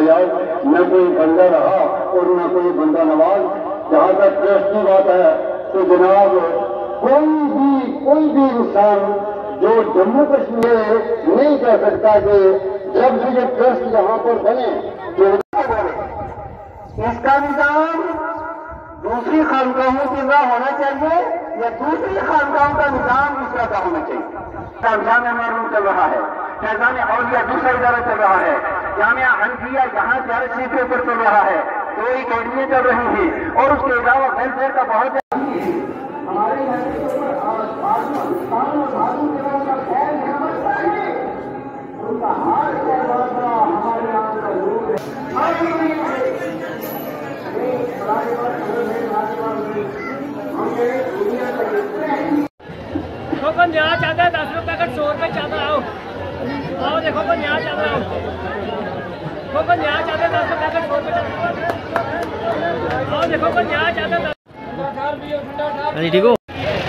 रियाज न कोई बंदा रहा और न कोई बंदा नवाज। जहाँ तक ट्रस्ट की बात है तो जनाब कोई भी इंसान जो जम्मू कश्मीर नहीं कह सकता कि जब से ये ट्रस्ट यहाँ पर बने तो इसका निजाम दूसरी खानकाहों की तरह होना चाहिए या दूसरी खानकाहों का निजाम दूसरा का होना चाहिए। रमजान मालूम चल रहा है, फैजान औलिया दूसरा इदारा चल रहा है, जामिया हनफिया यहाँ 11 सीटों पर चल रहा है, 2 अकेडमियाँ चल रही हैं और उसके अलावा वेलफेयर का बहुत हमारे उनका हाथ को न्याय चाहता है 10 रुपए का 100 रुपए चाहता आओ आओ देखो को न्याय चाहता आओ को न्याय चाहता है 10 रुपए का 100 रुपए आओ देखो को न्याय चाहता है। ठीक हो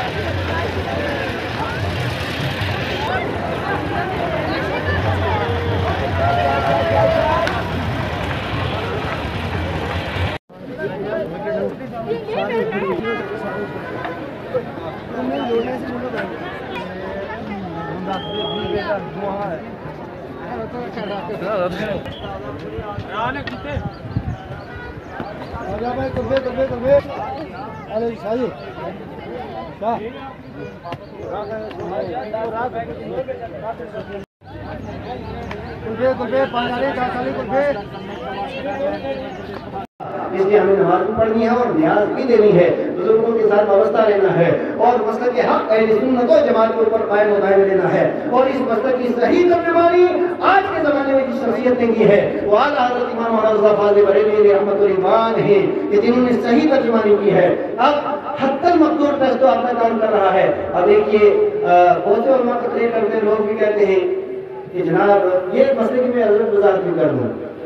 इसलिए हमें नमाज भी पढ़नी है और न्याज भी देनी है, बुजुर्गों के साथ वाबस्ता रहना है और मसलक हक अहले सुन्नत व जमात के ऊपर कायम दायम रहना है। और इस मसलक की सही तर्जुमानी आज के ज़माने में जिस शख्सियत ने की है वो आला हज़रत इमाम मौलाना फाज़िल बरेलवी रहमतुल्लाह है कि जिन्होंने सही तर्जुमानी की है। अब हत्तल मक़दूर ट्रस्ट तो अपना काम कर रहा है। अब देखिए बहुत से उलमा तकरीर करते लोग भी कहते हैं कि जनाब ये मसले की मैं हज़रत वज़ाहत भी कर दूँ।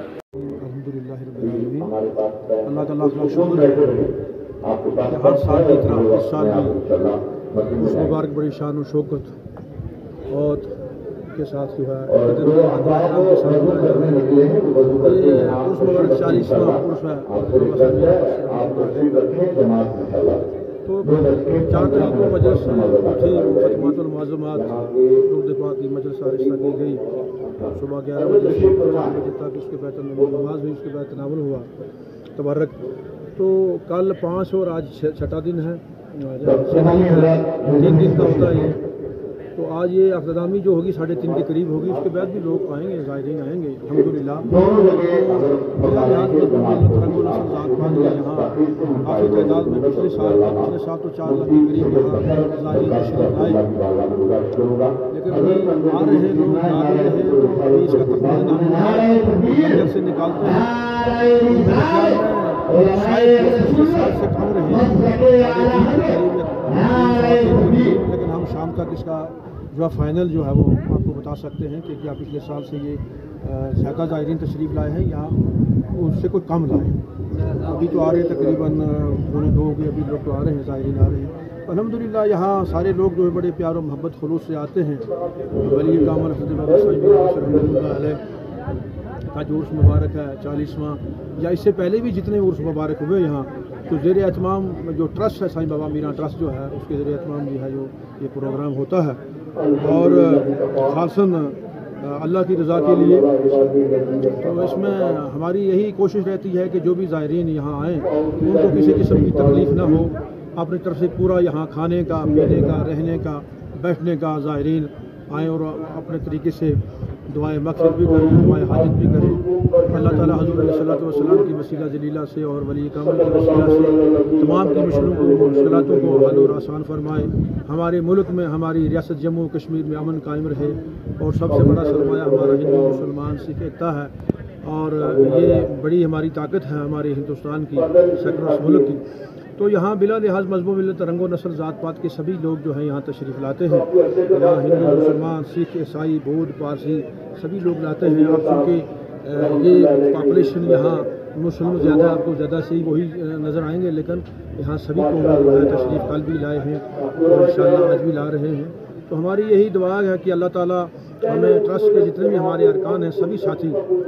अल्लाह ताला का शुक्र है कि हर साल की तरह इस साल भी उस मुबारक बड़ी शान और शौकत और के साथ जो है उस मुबारक 40वां उर्स है। तो 4 तारीख को मजलिस थी खतमातुल मुअज़्ज़मात पाक की मजलिस आरिस्ता की गई सुबह 11 बजे से 4 बजे तक उसके बाद नमाज हुई, उसके बाद तनावुल हुआ तबरक। तो कल 5 और आज 6ठा दिन है, 3 दिन का होता है ये। तो आज ये अख्तामी जो होगी 3:30 के करीब होगी, उसके बाद भी लोग आएंगे, ज़ायरीन आएंगे अल्हम्दुलिल्लाह। यहाँ काफ़ी तादाद में पिछले साल तो 4 लाख के करीब यहाँ ज़ायरीन तशरीफ़ लाए, लेकिन अभी आ रहे हैं लोग आ रहे हैं तो अभी इसका तकमील से निकालते हैं। से कम रहे लेकिन हम शाम तक इसका जो है फाइनल जो है वो आपको बता सकते हैं कि क्या पिछले साल से ये ज़्यादा ज़ायरीन तशरीफ़ लाए हैं या उससे कोई कम लाए। अभी तो आ रहे हैं तकरीबन 2 हो गए, अभी लोग तो आ रहे हैं, ज़ायरीन आ रहे हैं। अल्हम्दुलिल्लाह यहाँ सारे लोग जो है बड़े प्यार और मोहब्बत खुलूस से आते हैं। वली कामल का जो उर्स मुबारक है 40वां या इससे पहले भी जितने उर्स मुबारक हुए यहाँ, तो ज़ेर एहतमाम जो ट्रस्ट है साईं बाबा मीरान ट्रस्ट जो है उसके ज़ेर एहतमाम जो है जो ये प्रोग्राम होता है और खासन अल्लाह की रज़ा के लिए। तो इसमें हमारी यही कोशिश रहती है कि जो भी ज़ायरीन यहाँ आएँ उनको किसी किस्म की तकलीफ़ ना हो, अपनी तरफ से पूरा यहाँ खाने का, पीने का, रहने का, बैठने का ज़ायरीन आएँ और अपने तरीके से दुआएं मक़सद भी करें, दुआएं हाजत भी करें। अल्लाह ताला हज़ूर सल्लल्लाहु अलैहि वसल्लम की वसीला जलीला से और वली कामिल की वसीला से तमाम की मुश्किलातों को हल और आसान फरमाए। हमारे मुल्क में, हमारी रियासत जम्मू कश्मीर में अमन कायम रहे और सबसे बड़ा सरमाया हमारा हिंदू मुसलमान सिख एकता है और ये बड़ी हमारी ताकत है हमारे हिंदुस्तान की, सैकड़ों मुल्क की। तो यहाँ बिला लिहाज मज़हब मिल्लत रंगो नस्ल ज़ात पात के सभी लोग जो हैं यहाँ तशरीफ़ लाते हैं। यहाँ हिंदू मुसलमान सिख ईसाई बौद्ध पारसी सभी लोग लाते हैं। अब चूँकि ये पॉपुलेशन यहाँ मुस्लिम ज़्यादा, आपको ज़्यादा से ही वही नज़र आएंगे, लेकिन यहाँ सभी को जो है तशरीफ़ कल भी लाए हैं और इंशाअल्लाह आज भी ला रहे हैं। तो हमारी यही दुआ है कि अल्लाह ताला हमें ट्रस्ट के जितने भी हमारे अरकान हैं सभी साथी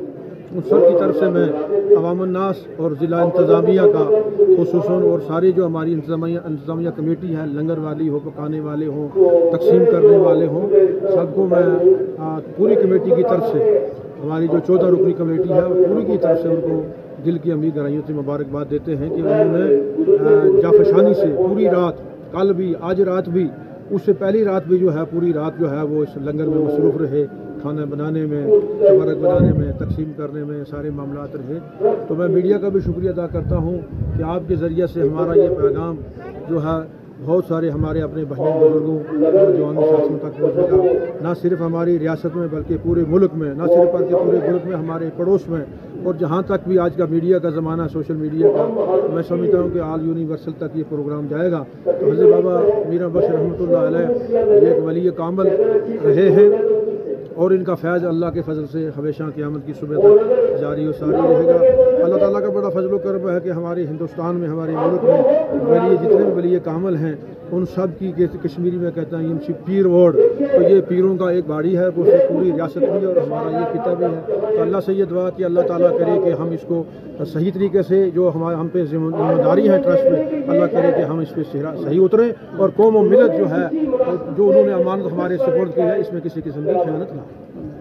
उन सब की तरफ से मैं अवाम उन्नास और ज़िला इंतज़ामिया का खुसूसन और सारी जो हमारी इंतज़ामिया कमेटी है, लंगर वाली हो, पकाने वाले हों, तकसीम करने वाले हों, सबको मैं पूरी कमेटी की तरफ से, हमारी जो 14 रुकनी कमेटी है पूरी की तरफ से उनको दिल की अमीर गहराइयों से मुबारकबाद देते हैं कि उन्होंने जाफशानी से पूरी रात, कल भी, आज रात भी, उससे पहली रात भी जो है पूरी रात जो है वो इस लंगर में मसरूफ़ रहे, खाना बनाने में, तबारक बनाने में, तकसीम करने में, सारे मामलात रहे। तो मैं मीडिया का भी शुक्रिया अदा करता हूँ कि आपके ज़रिए से हमारा ये पैगाम जो है बहुत सारे हमारे अपने बहनों बुजुर्गों नौजवानों साथियों तक पहुँचेगा, ना सिर्फ हमारी रियासत में बल्कि पूरे मुल्क में, ना सिर्फ बल्कि पूरे मुल्क में, हमारे पड़ोस में, और जहाँ तक भी आज का मीडिया का ज़माना, सोशल मीडिया का, मैं समझता हूँ कि आल यूनिवर्सल तक ये प्रोग्राम जाएगा। तो हज़रत बाबा मीरान बख्श रहमतुल्लाह अलैह ये एक वली कामिल रहे हैं और इनका फैज़ अल्लाह के फजल से हमेशा क़यामत की सुबह तक जारी और सारी रहेगा। अल्लाह ताला का बड़ा फजल करम है कि हमारे हिंदुस्तान में, हमारे मुल्क में वली जितने भी वली कामिल हैं उन सब की कश्मीरी में कहते हैं ये पीर वर्ड, तो ये पीरों का एक बाड़ी है, वो पूरी रियासत भी है और हमारा ये खिता भी है। तो अल्लाह से ये दुआ कि अल्लाह ताला करे कि हम इसको सही तरीके से, जो हम पे जिम्मेदारी है ट्रस्ट में, अल्लाह करे कि हम इस पर सही उतरें और कौम और मिलत जो है, जो उन्होंने अमानत हमारे सुपुर्द की है, इसमें किसी किस्म की खयानत ना।